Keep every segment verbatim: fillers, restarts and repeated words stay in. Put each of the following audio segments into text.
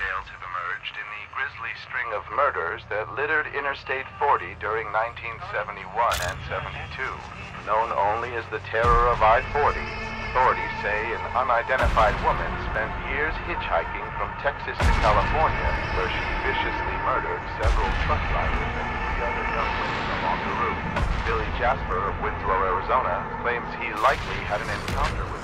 details have emerged in the grisly string of murders that littered Interstate forty during nineteen seventy-one and seventy-two. Known only as the Terror of I forty, authorities say an unidentified woman spent years hitchhiking from Texas to California, where she viciously murdered several truck drivers and three other young women along the route. Billy Jasper of Winslow, Arizona, claims he likely had an encounter with her.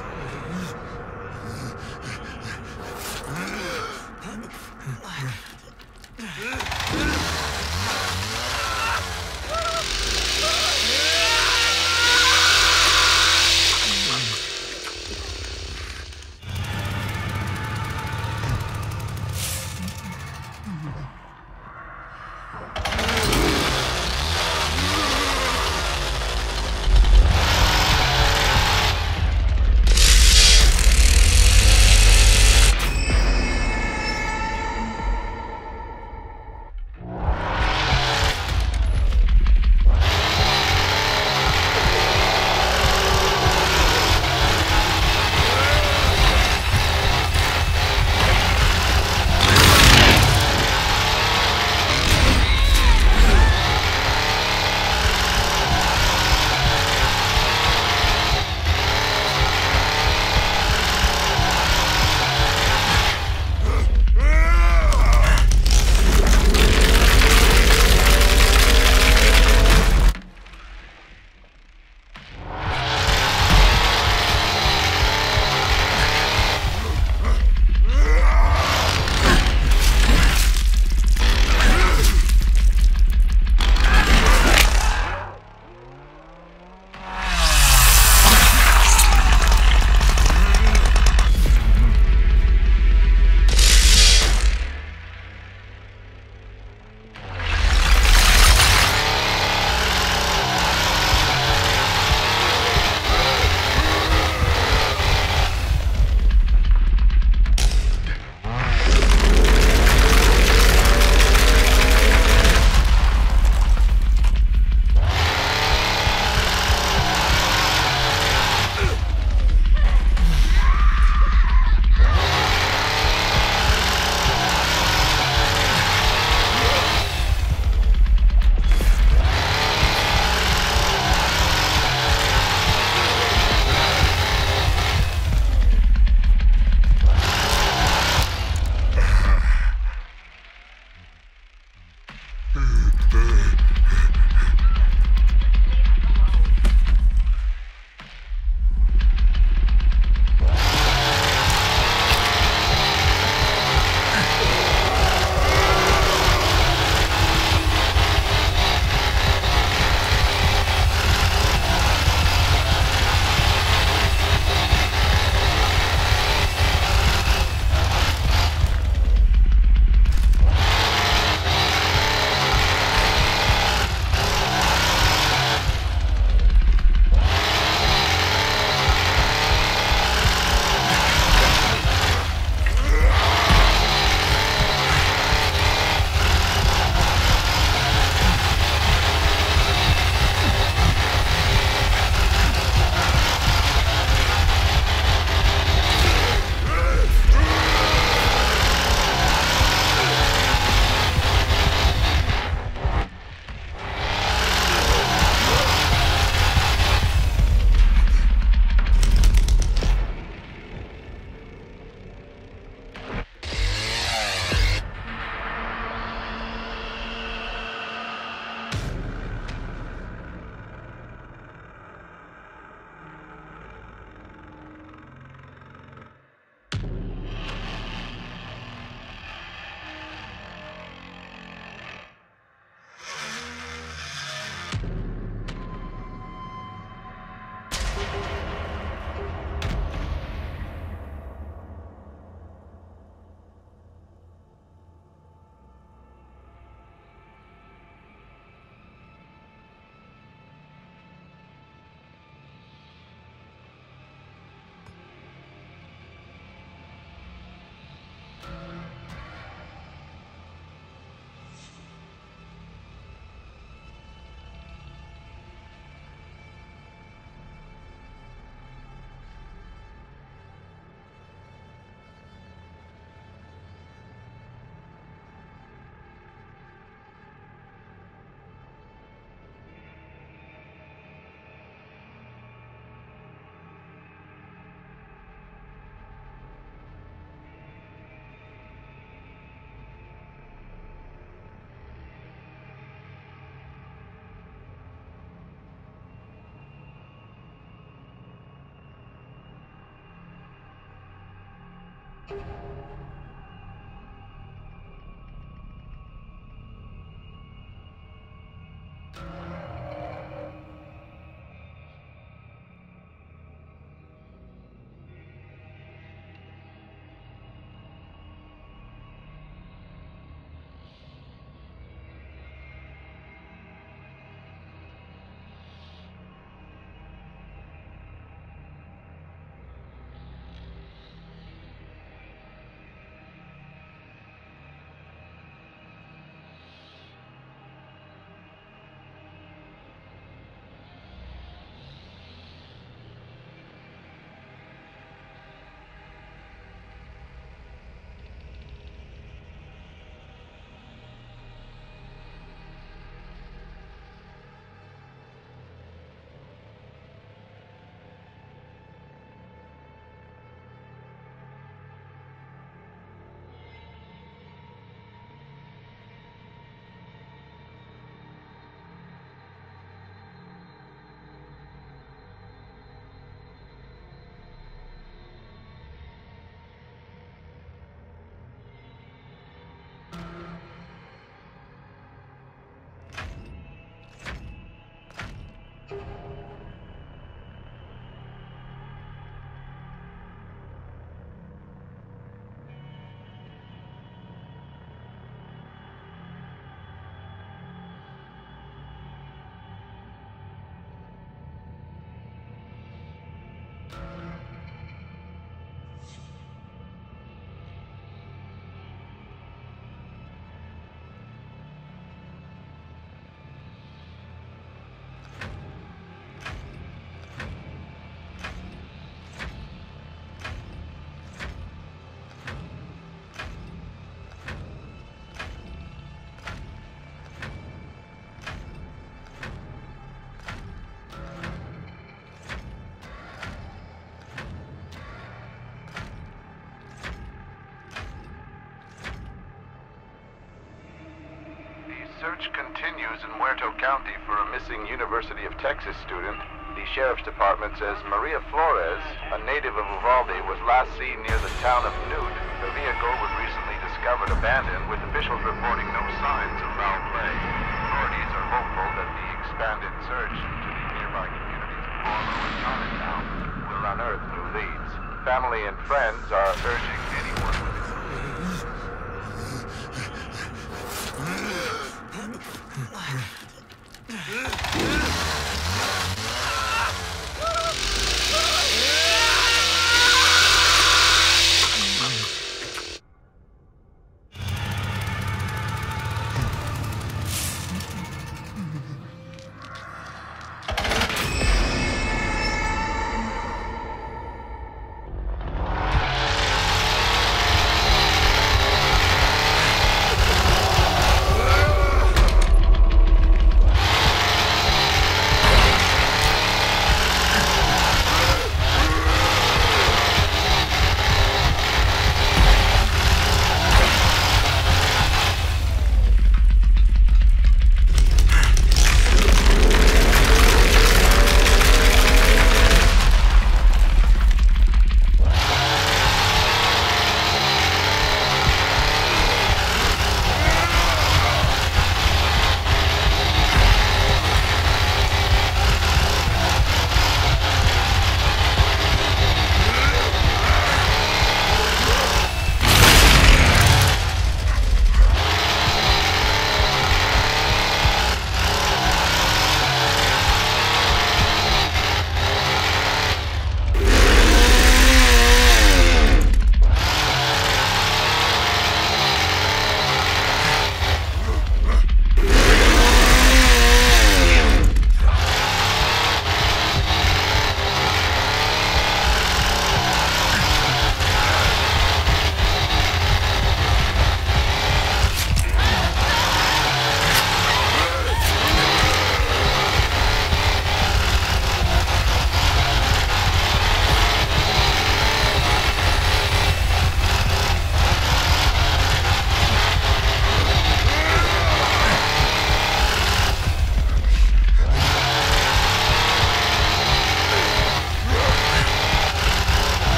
Search continues in Muerto County for a missing University of Texas student. The Sheriff's Department says Maria Flores, a native of Uvalde, was last seen near the town of Newt. The vehicle was recently discovered abandoned, with officials reporting no signs of foul play. Authorities are hopeful that the expanded search into the nearby communities of Harlow and Chinatown will unearth new leads. Family and friends are urging anyone with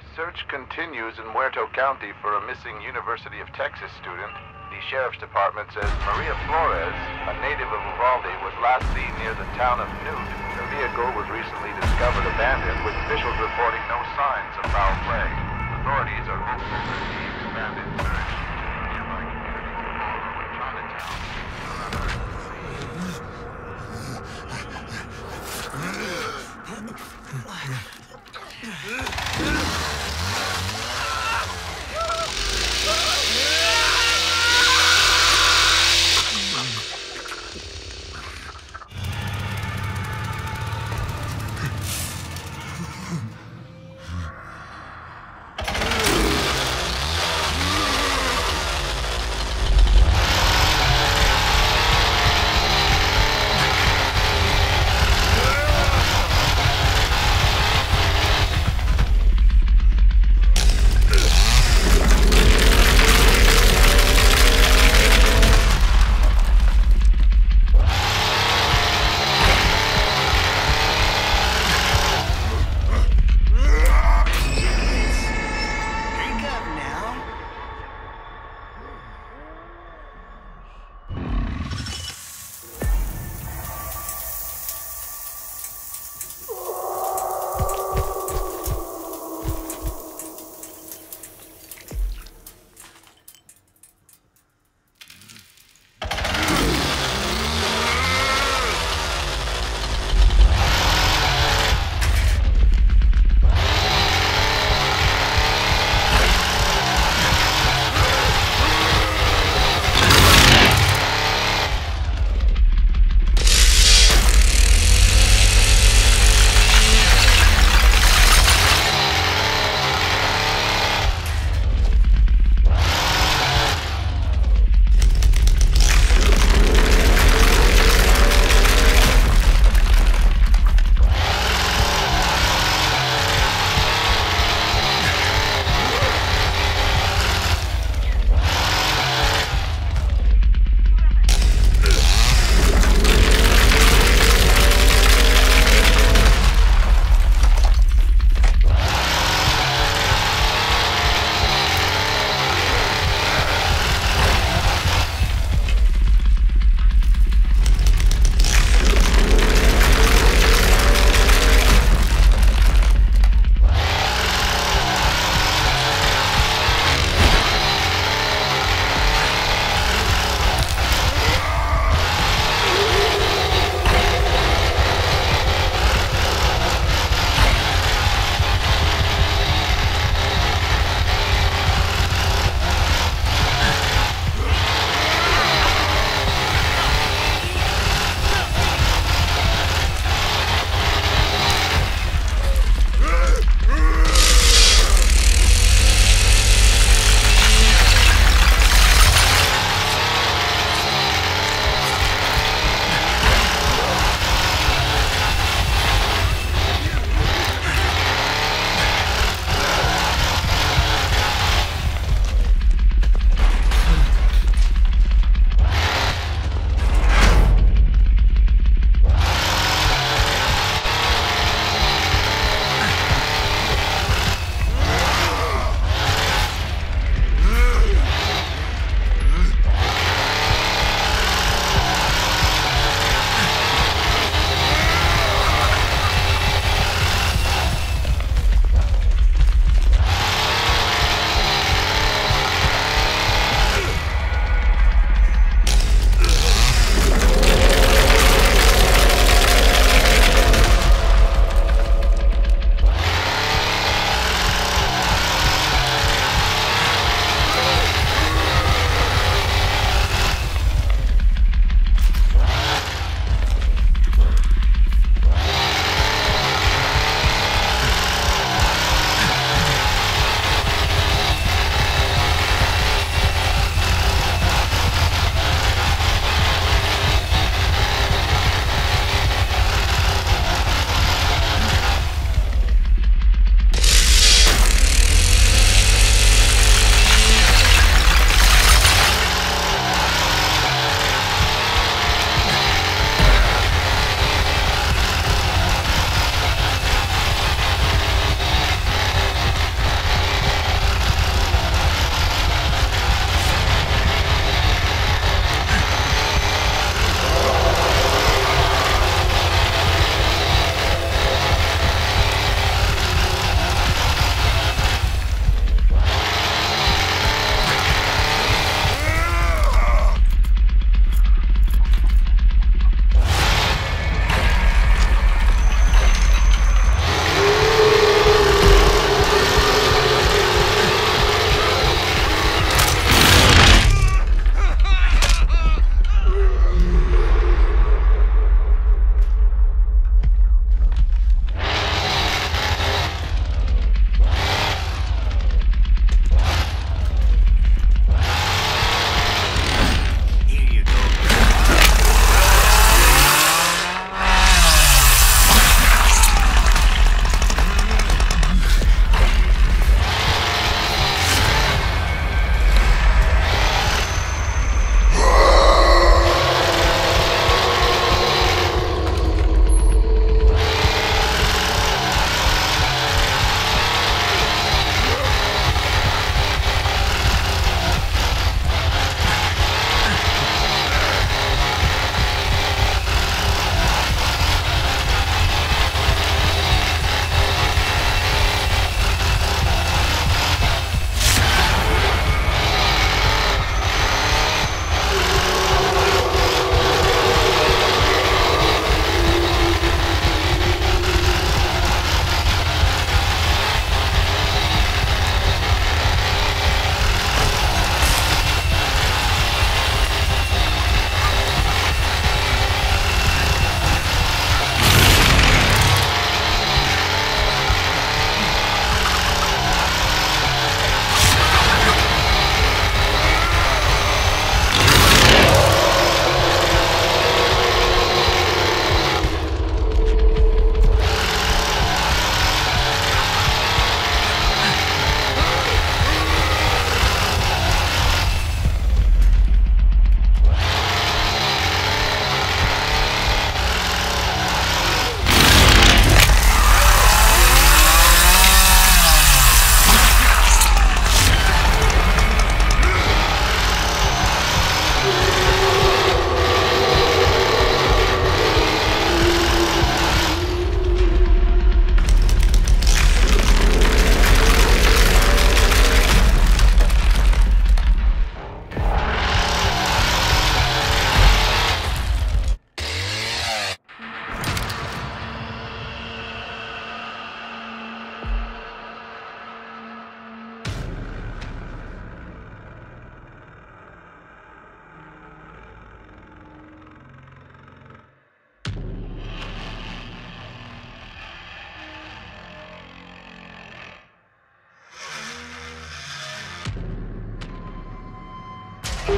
Search continues in Muerto County for a missing University of Texas student. The Sheriff's Department says Maria Flores, a native of Uvalde, was last seen near the town of Newt. Her vehicle was recently discovered abandoned, with officials reporting no signs of foul play. Authorities are hopeful that the expanded search in nearby communities of Laurel and Chinatown will unearth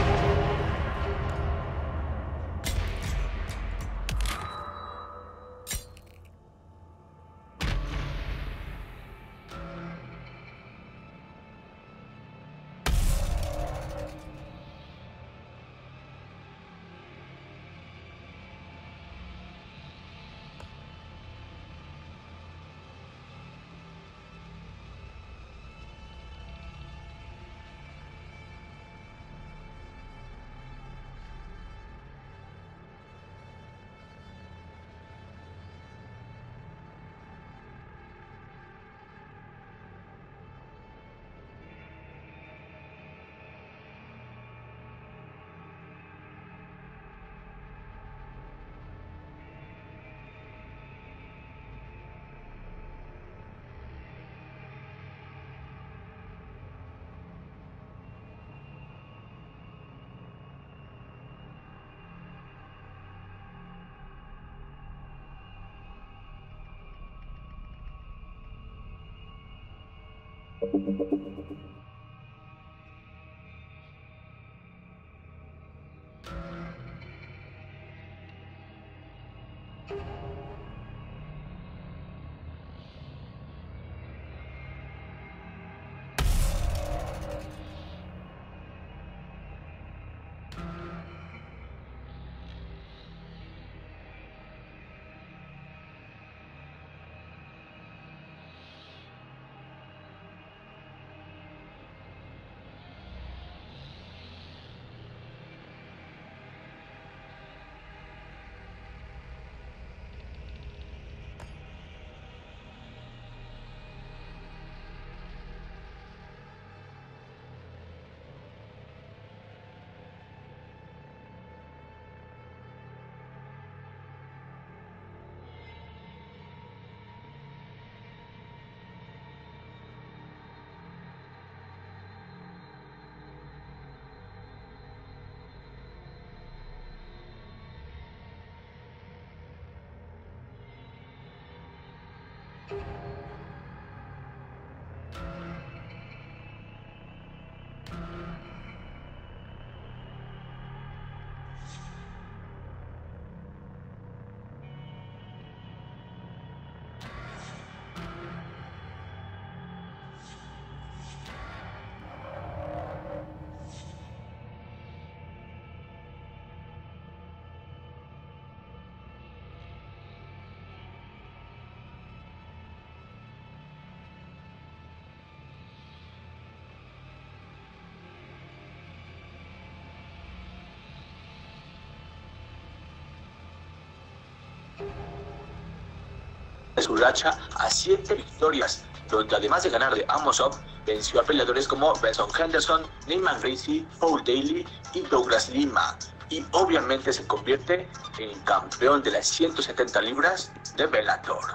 Su racha a siete victorias, donde además de ganar de Amosov, venció a peleadores como Benson Henderson, Neyman Gracie, Paul Daly y Douglas Lima, y obviamente se convierte en campeón de las ciento setenta libras de Bellator.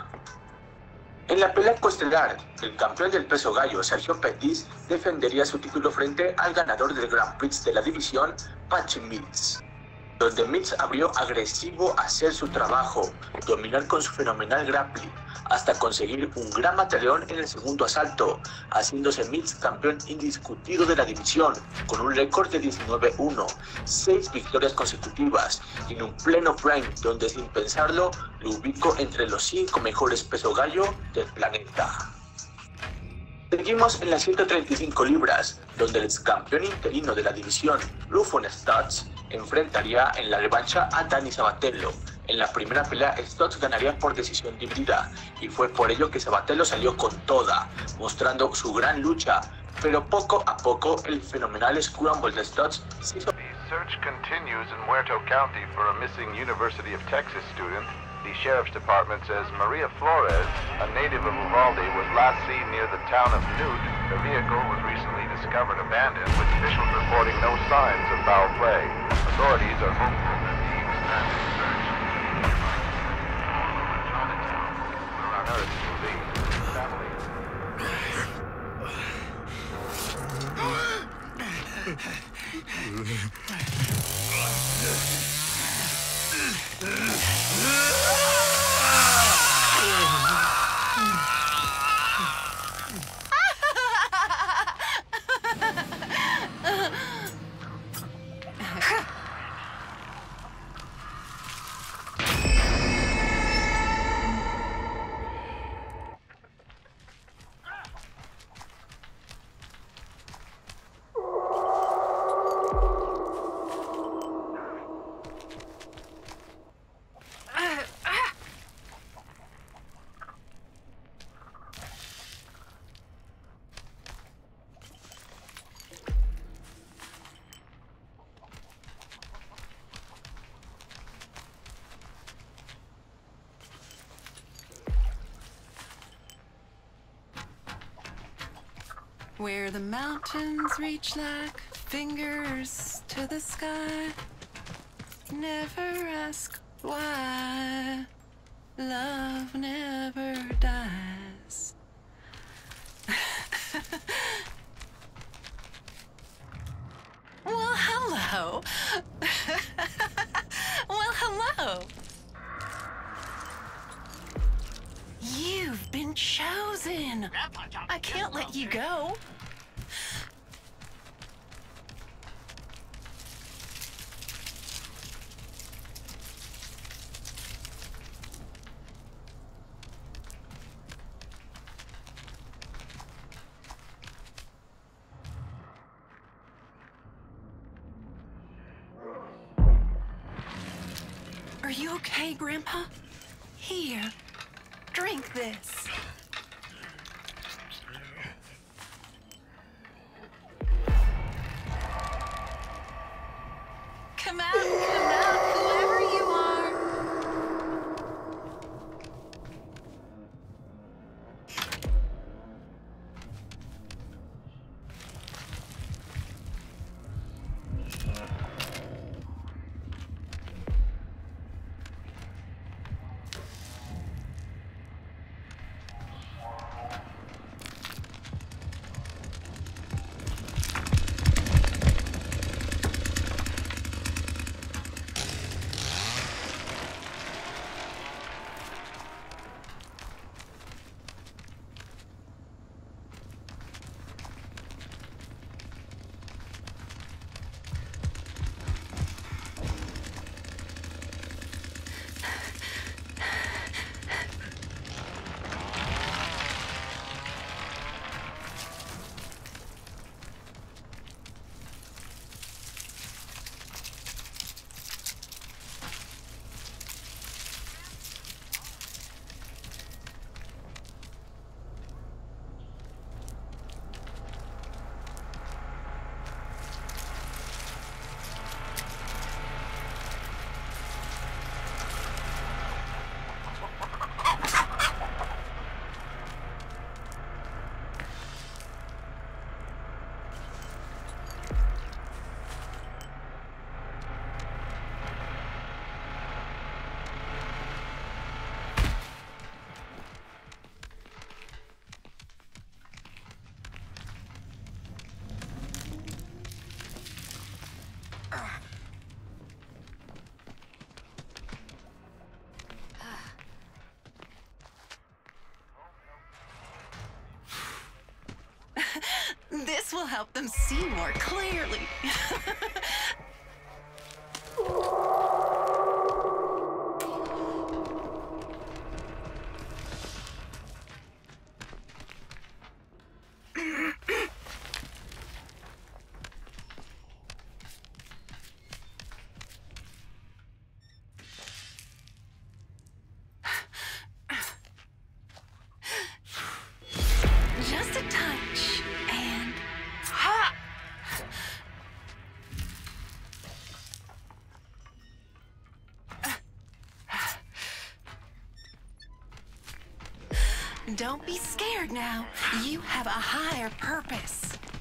En la pelea coestelar, el campeón del peso gallo, Sergio Pettis, defendería su título frente al ganador del Grand Prix de la división, Patchy Mills, donde Mills abrió agresivo a hacer su trabajo, dominar con su fenomenal grappling, hasta conseguir un gran mataleón en el segundo asalto, haciéndose Mills campeón indiscutido de la división, con un récord de diecinueve uno, seis victorias consecutivas, y en un pleno prime donde sin pensarlo, lo ubico entre los cinco mejores peso gallo del planeta. Seguimos en las ciento treinta y cinco libras, donde el ex campeón interino de la división, Rufon Stutz, enfrentaría en la revancha a Danny Sabatello. En la primera pelea, Stutz ganaría por decisión dividida, y fue por ello que Sabatello salió con toda, mostrando su gran lucha, pero poco a poco el fenomenal scramble de Stutz se hizo. The search continues in Muerto County for a missing University of Texas student. The sheriff's department says Maria Flores, a native of Uvalde, was last seen near the town of Newt. The vehicle was recently discovered abandoned, with officials reporting no signs of foul play. Authorities are hopeful that the expanded search will find Chinatown, where on earth will be family. Where the mountains reach like fingers to the sky. Never ask why. Love never dies. Well, hello. Well, hello. You've been chosen. I can't let you go. Are you okay, Grandpa? Here, drink this. Come out, come out, whoever you are. This will help them see more clearly. Just a touch, and ha! Don't be scared now. You have a higher purpose.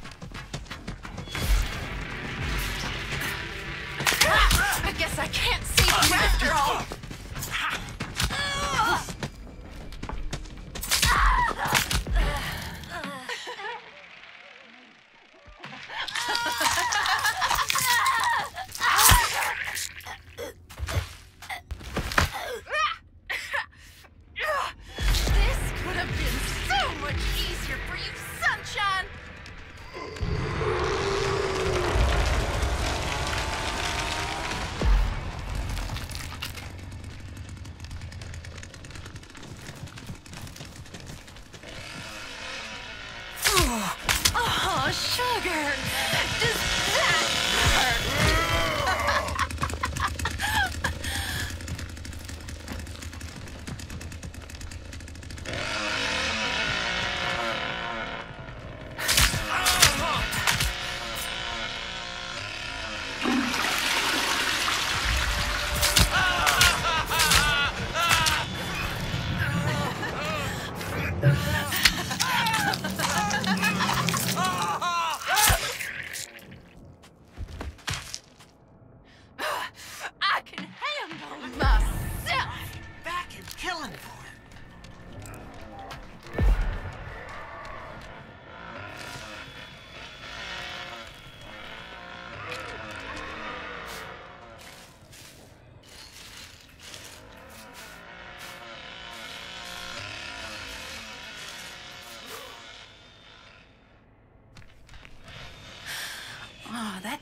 I guess I can't see you after all. This could have been so much easier for you, Sunshine! Oh, sugar! Does that hurt?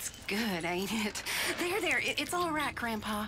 It's good, ain't it? There, there. It, it's all right, Grandpa.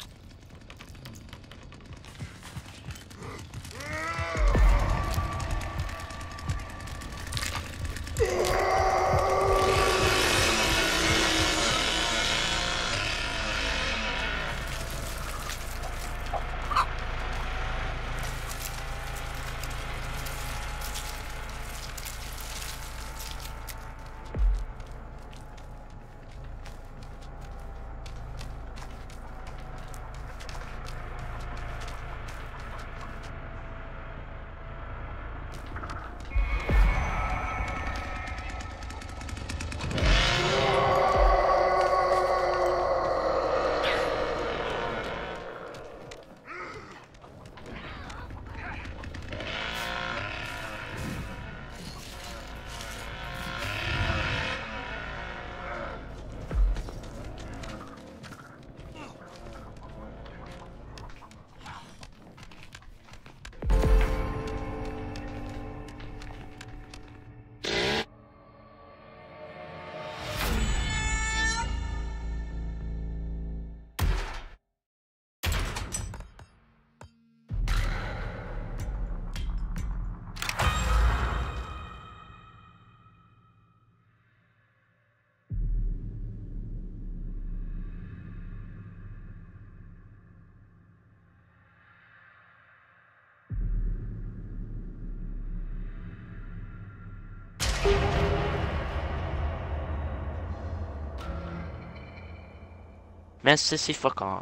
Merci, c'est fuckant.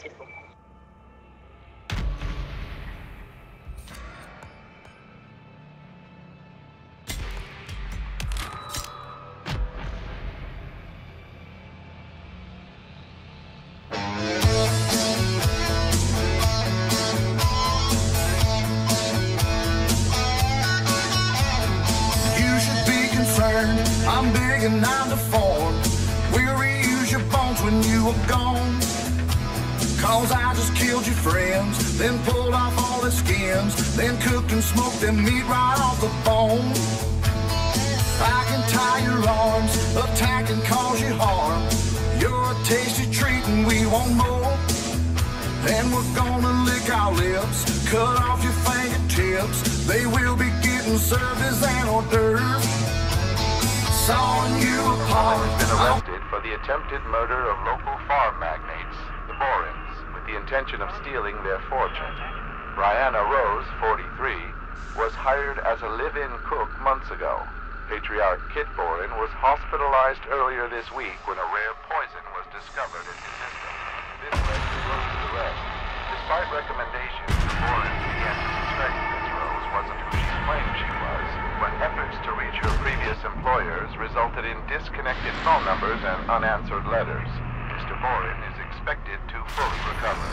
I'm big and I'm deformed. We'll reuse your bones when you are gone. Cause I just killed your friends, then pulled off all their skins, then cooked and smoked them meat right off the bone. I can tie your arms, attack and cause you harm. You're a tasty treat and we want more. And we're gonna lick our lips, cut off your fingertips. They will be getting served as an hors d'oeuvre. Sawing you apart. Has been arrested for the attempted murder of local farm magnates, the Borins, with the intention of stealing their fortune. Brianna Rose, forty-three, was hired as a live-in cook months ago. Patriarch Kit Borin was hospitalized earlier this week when a rare poison was discovered in his system. This led to Rose's arrest. Despite recommendations, the Borins began to suspect Miss Rose wasn't who she claimed she was, when efforts to reach her previous employers resulted in disconnected phone numbers and unanswered letters. Mister Borin is expected to fully recover.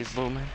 She's booming.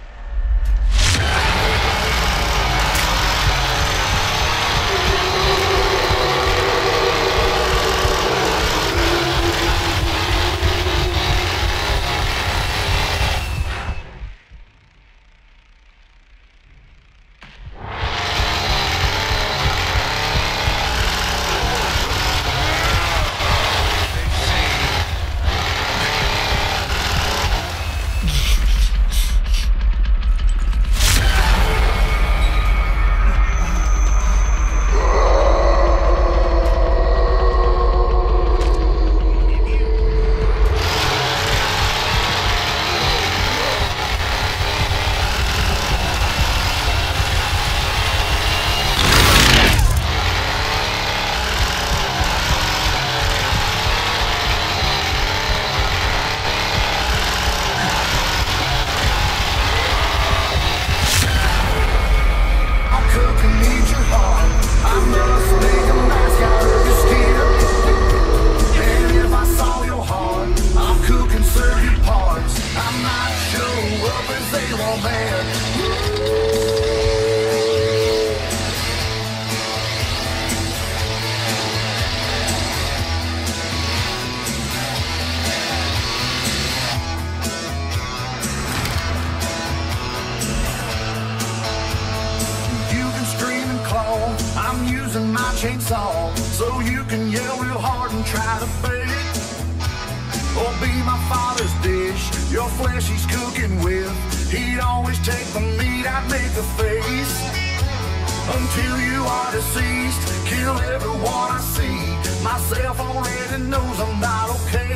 Chainsaw, so you can yell real hard and try to bait it, or be my father's dish, your flesh he's cooking with. He'd always take the meat, I'd make the face. Until you are deceased, kill everyone I see. Myself already knows I'm not okay.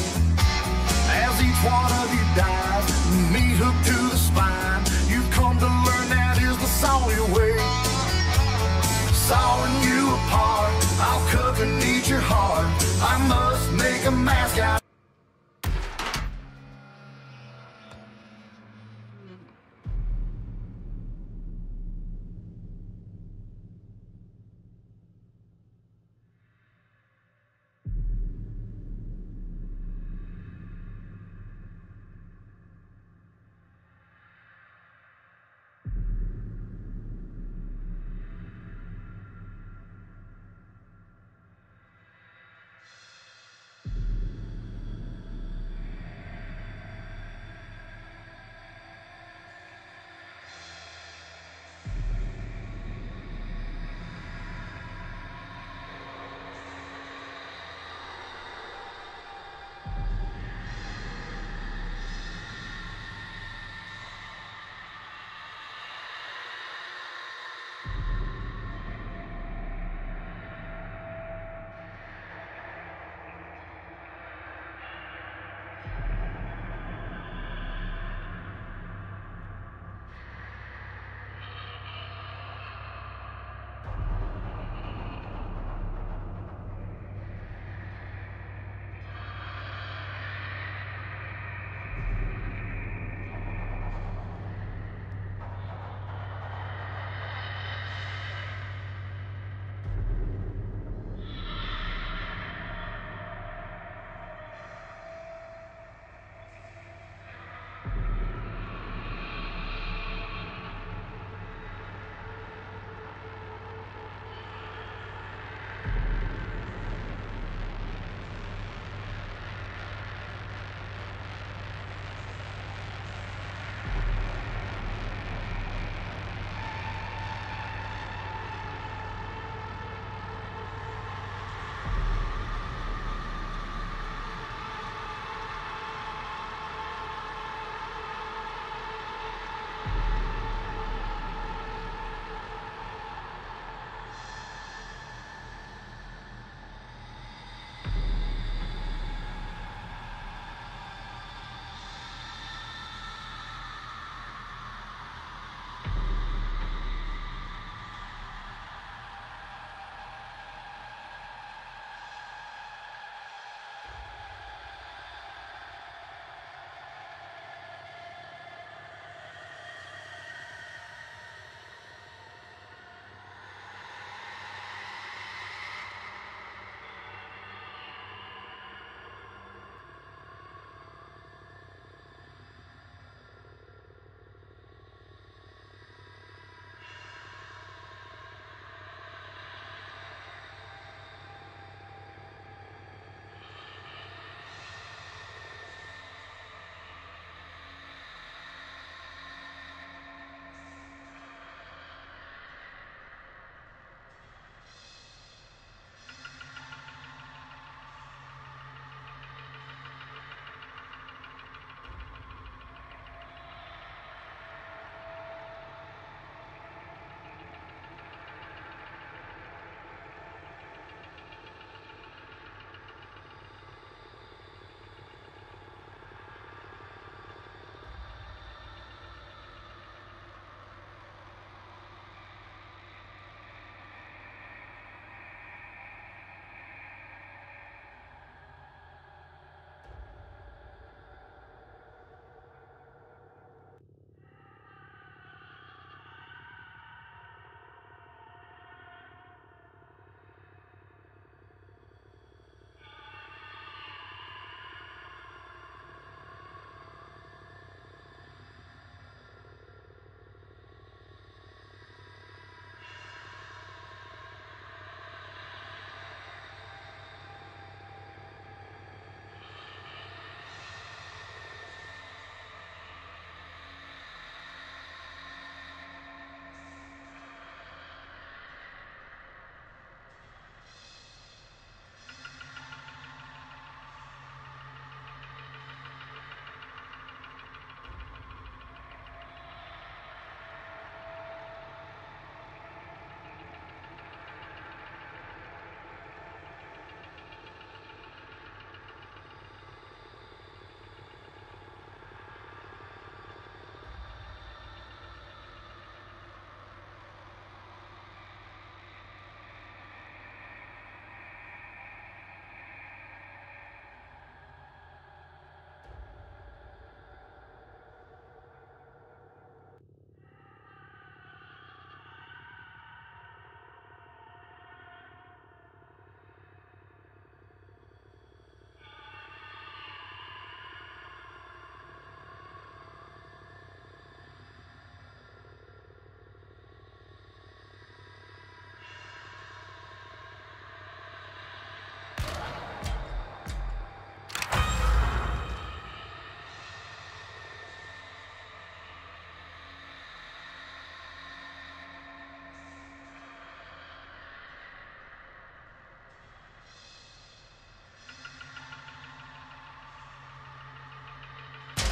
As each one of you dies, meat hooked to the spine, you've come to learn that is the Sawyer way. Sawing you apart, I'll cook and eat your heart. I must make a mask out.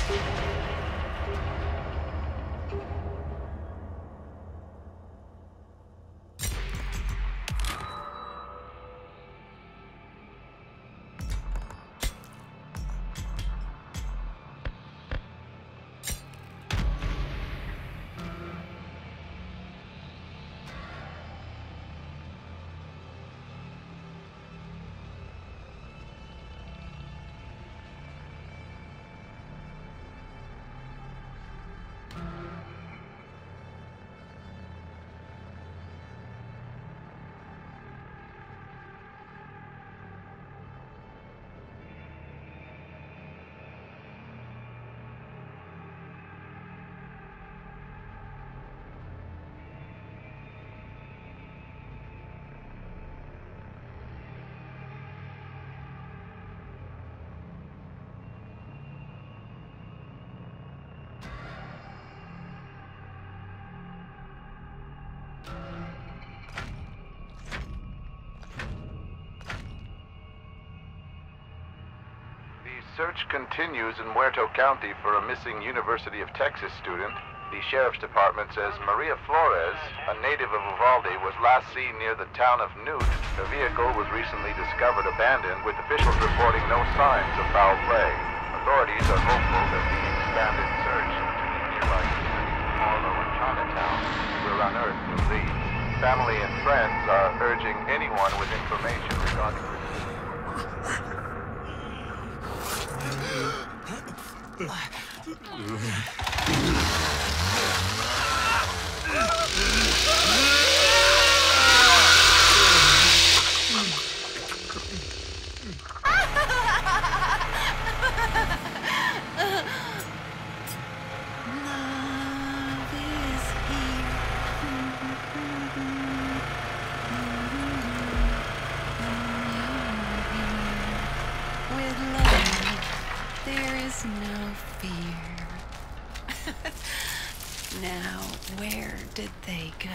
Search continues in Muerto County for a missing University of Texas student. The Sheriff's Department says Maria Flores, a native of Uvalde, was last seen near the town of Newt. The vehicle was recently discovered abandoned, with officials reporting no signs of foul play. Authorities are hopeful that the expanded search into the nearby communities of Harlow and Chinatown will unearth new leads. Family and friends are urging anyone with information regarding this. No fear. Now, where did they go?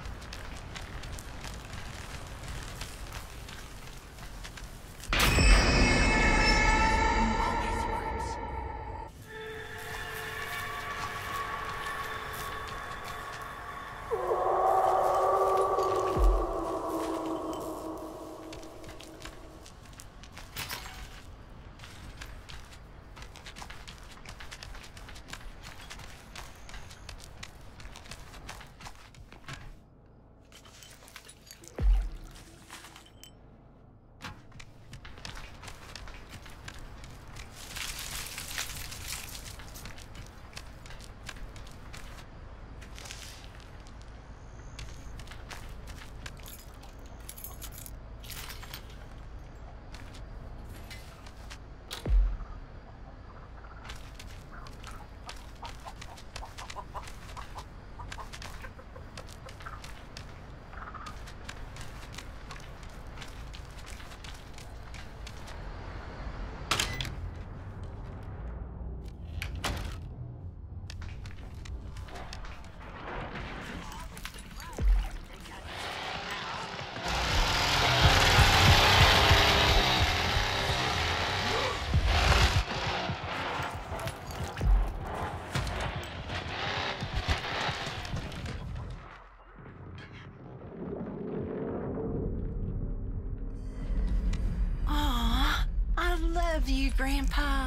Love you, Grandpa.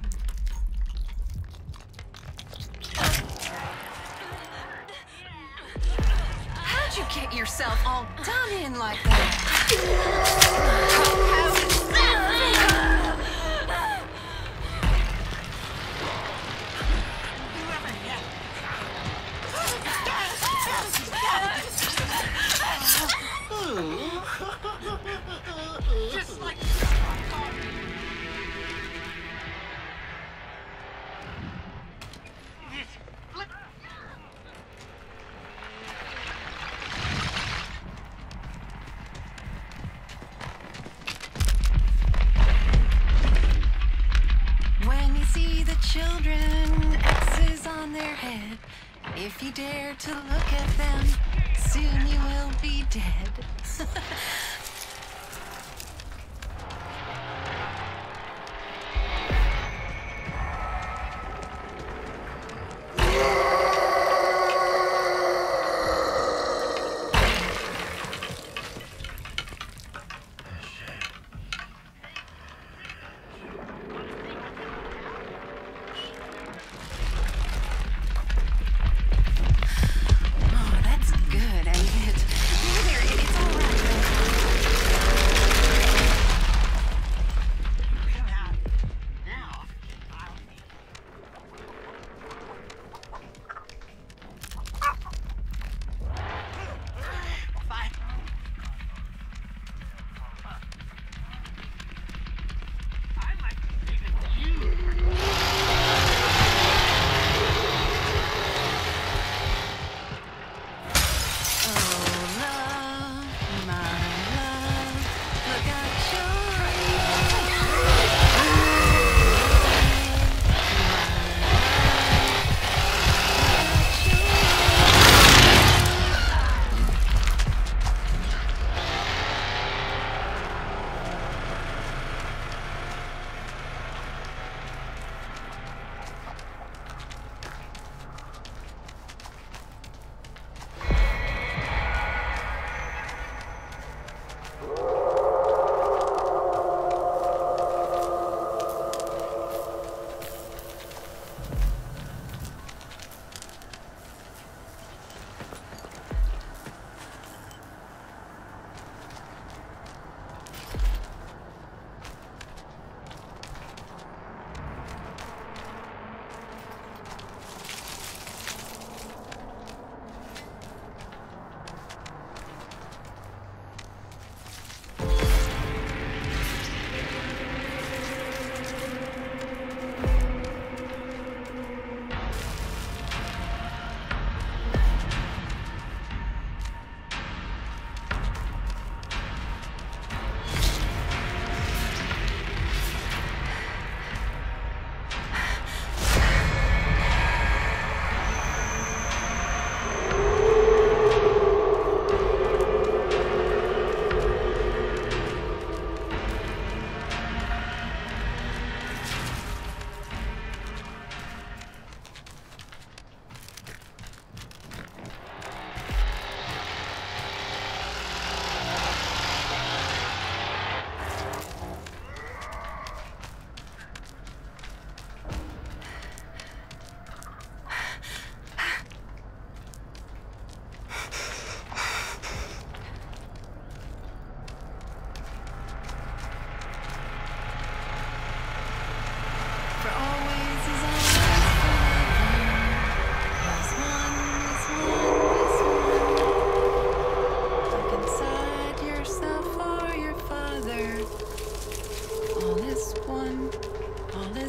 How'd you get yourself all done in like that? How is that? Just like children, X's on their head. If you dare to look at them, soon you will be dead.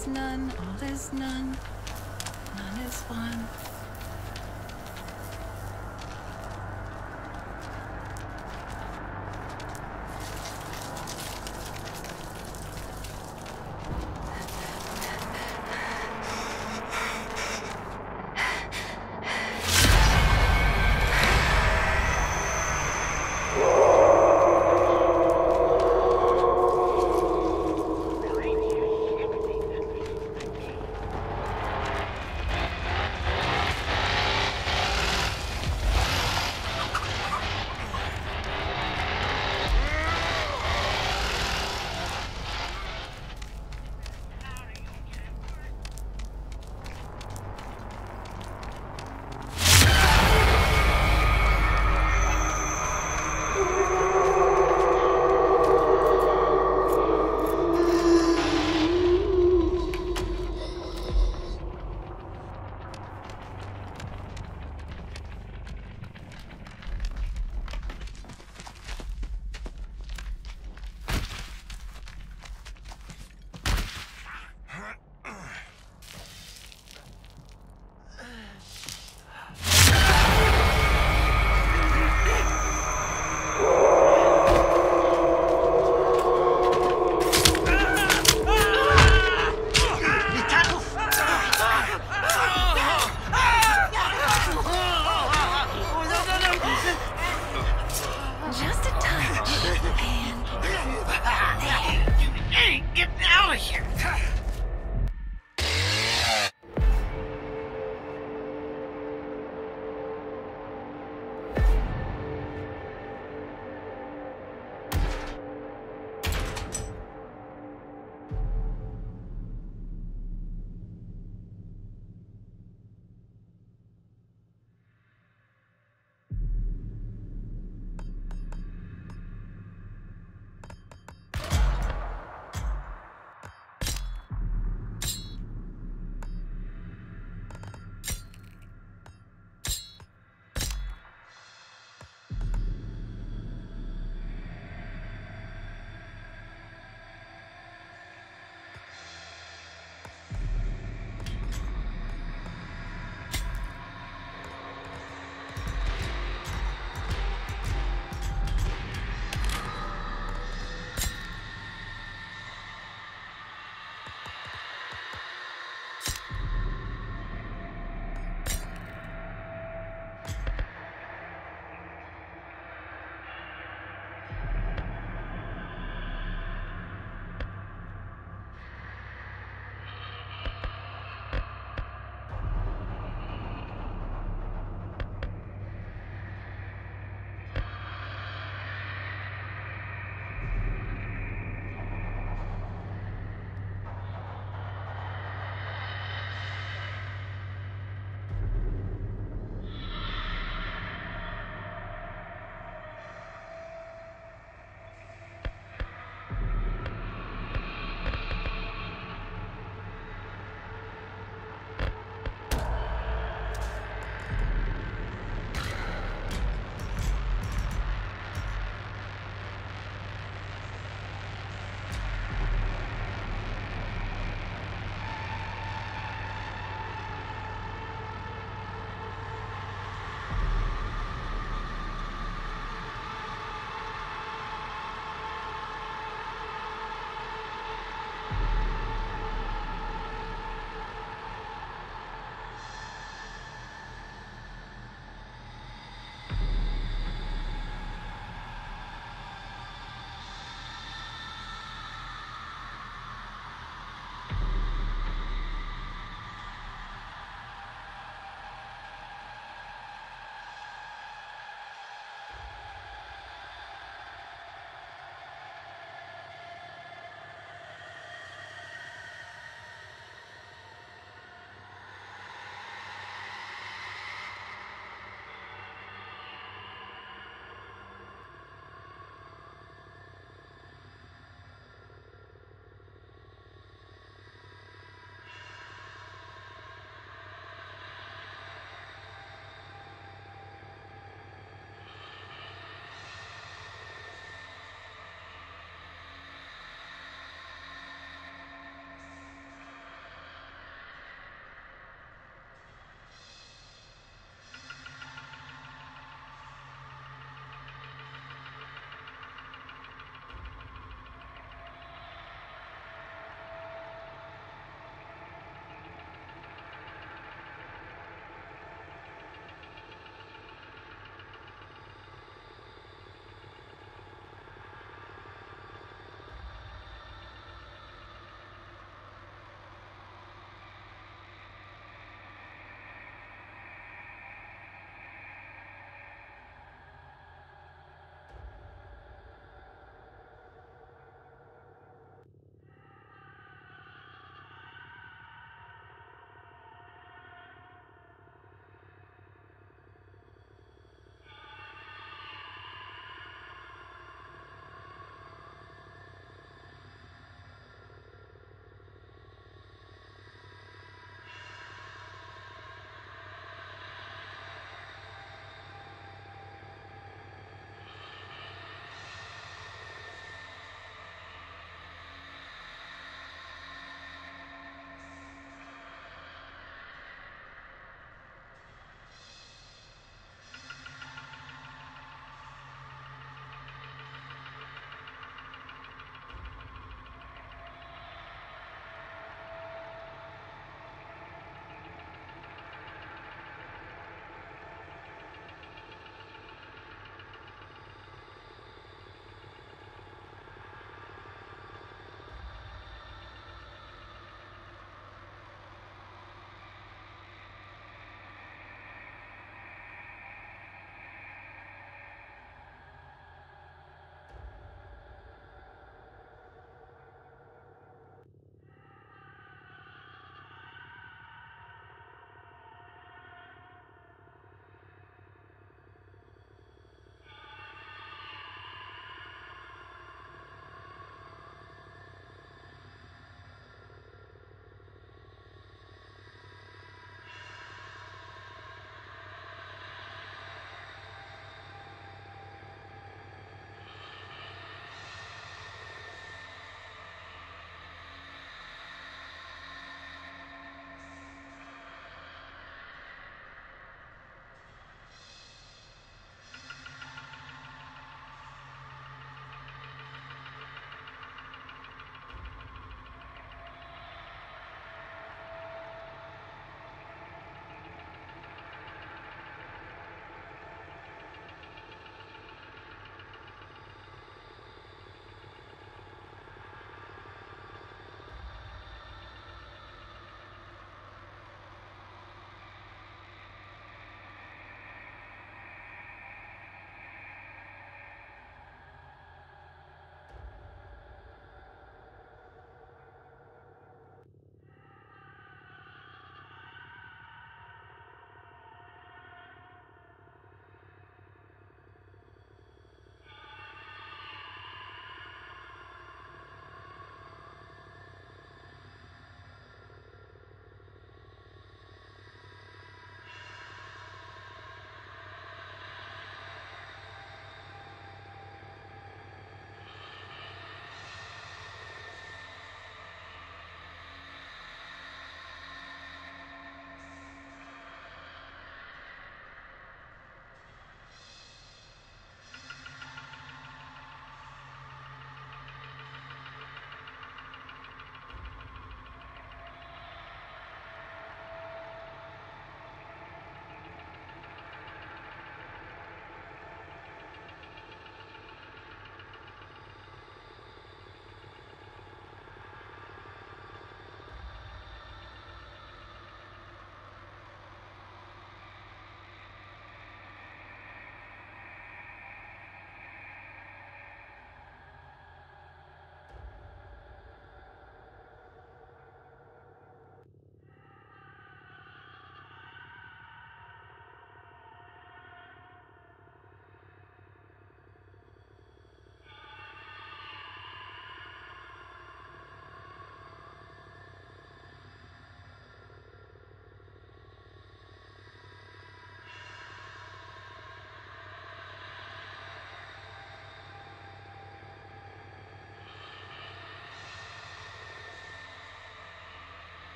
is none, all is none, none is one.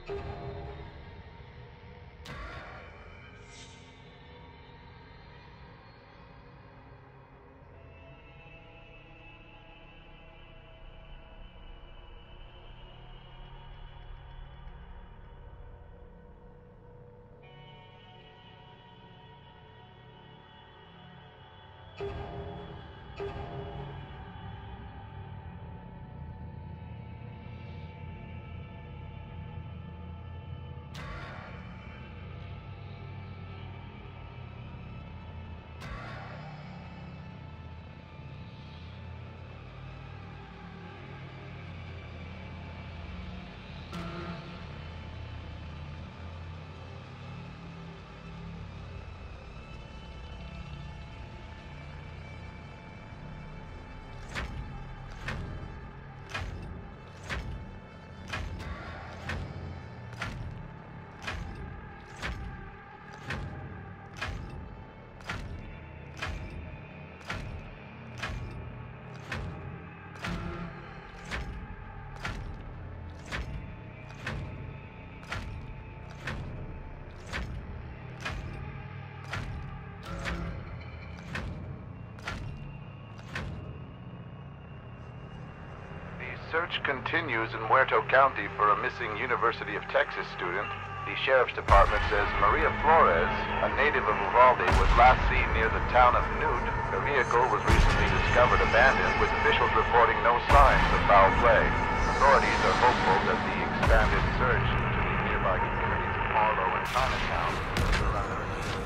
Search continues in Muerto County for a missing University of Texas student. The Sheriff's Department says Maria Flores, a native of Uvalde, was last seen near the town of Newt. Her vehicle was recently discovered abandoned, with officials reporting no signs of foul play. Authorities are hopeful that the expanded search into the nearby communities of Harlow and Chinatown will surround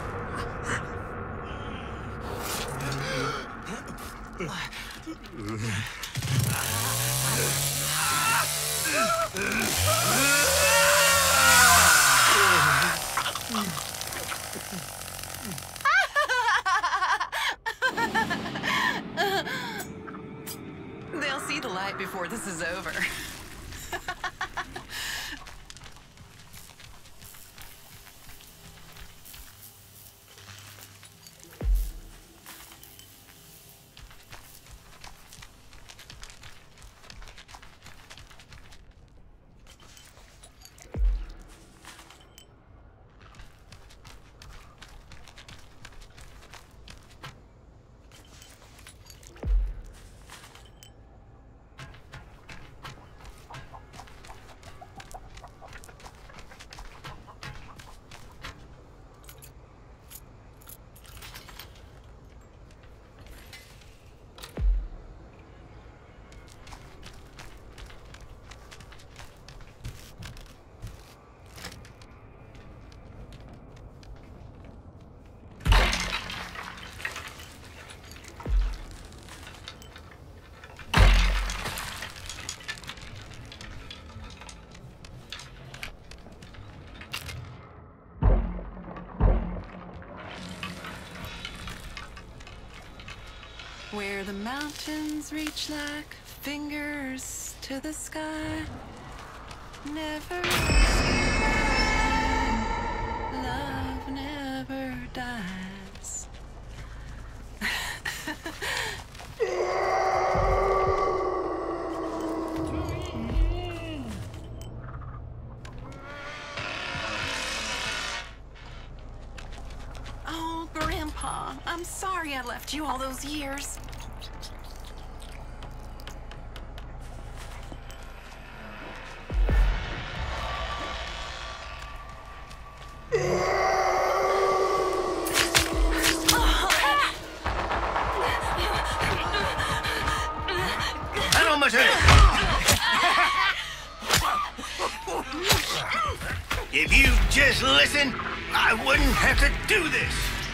They'll see the light before this is over. Where the mountains reach like fingers to the sky, never love never dies. Oh, Grandpa, I'm sorry I left you all those years. If you just listen, I wouldn't have to do this.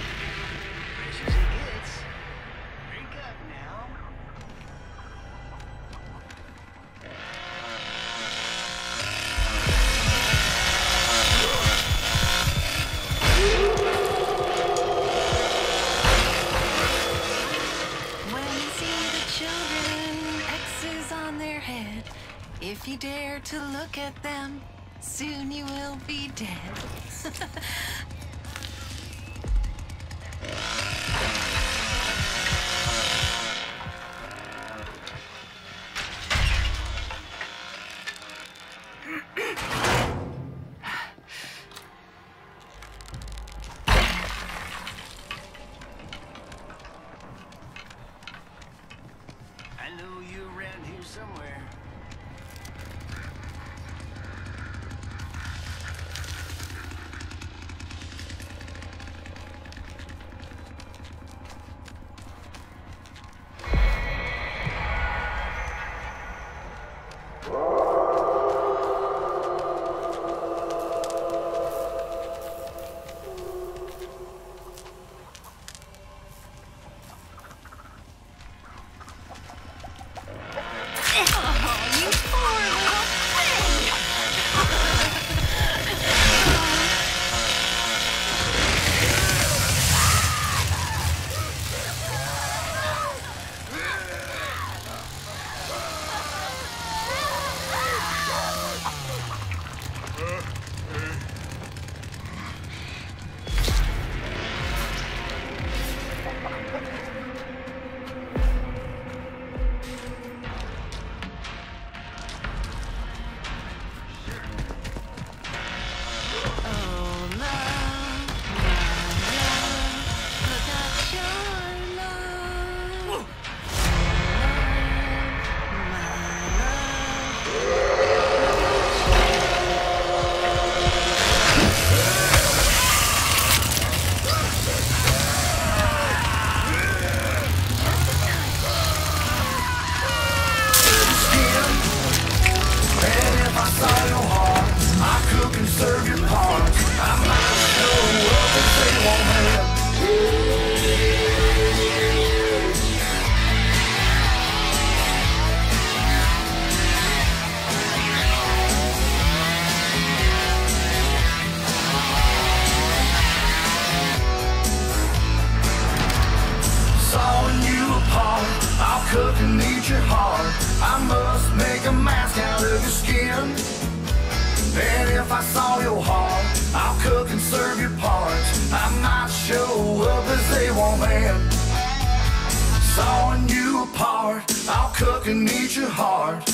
When you see the children, X's on their head. If you dare to look at them, soon you will be dead. apart. I'll cook and eat your heart.